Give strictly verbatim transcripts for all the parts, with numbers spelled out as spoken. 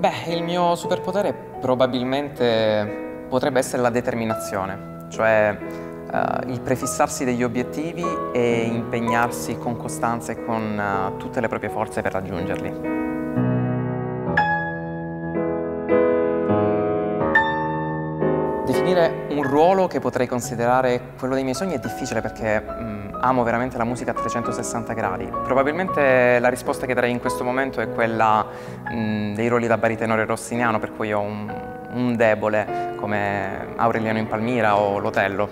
Beh, il mio superpotere probabilmente potrebbe essere la determinazione, cioè uh, il prefissarsi degli obiettivi e impegnarsi con costanza e con uh, tutte le proprie forze per raggiungerli. Definire un ruolo che potrei considerare quello dei miei sogni è difficile perché mh, amo veramente la musica a trecentosessanta gradi. Probabilmente la risposta che darei in questo momento è quella mh, dei ruoli da baritenore rossiniano, per cui ho un, un debole come Aureliano in Palmira o l'Otello.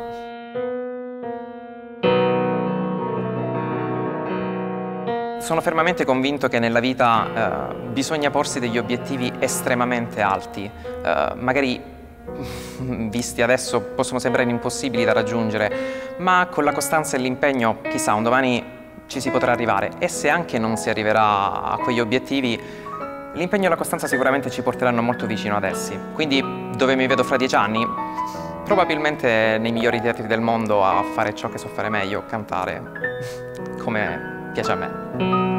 Sono fermamente convinto che nella vita eh, bisogna porsi degli obiettivi estremamente alti, eh, magari visti adesso possono sembrare impossibili da raggiungere, ma con la costanza e l'impegno, chissà, un domani ci si potrà arrivare. E se anche non si arriverà a quegli obiettivi, l'impegno e la costanza sicuramente ci porteranno molto vicino ad essi. Quindi, dove mi vedo fra dieci anni? Probabilmente nei migliori teatri del mondo a fare ciò che so fare meglio, cantare, come piace a me.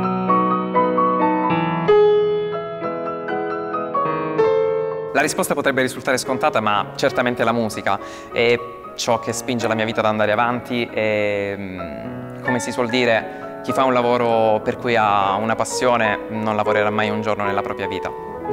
La risposta potrebbe risultare scontata, ma certamente la musica è ciò che spinge la mia vita ad andare avanti e, come si suol dire, chi fa un lavoro per cui ha una passione non lavorerà mai un giorno nella propria vita.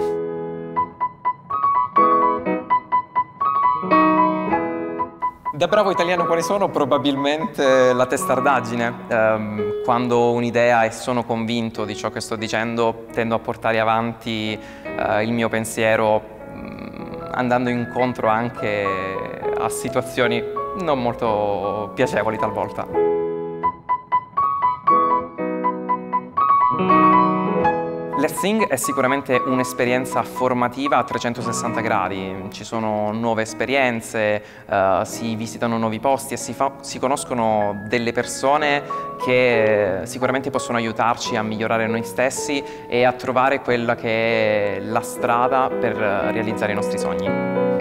Da bravo italiano quale sono? Probabilmente la testardaggine. Um, quando ho un'idea e sono convinto di ciò che sto dicendo, tendo a portare avanti uh, il mio pensiero andando incontro anche a situazioni non molto piacevoli talvolta. Let's Sing è sicuramente un'esperienza formativa a trecentosessanta gradi. Ci sono nuove esperienze, uh, si visitano nuovi posti e si, fa, si conoscono delle persone che sicuramente possono aiutarci a migliorare noi stessi e a trovare quella che è la strada per realizzare i nostri sogni.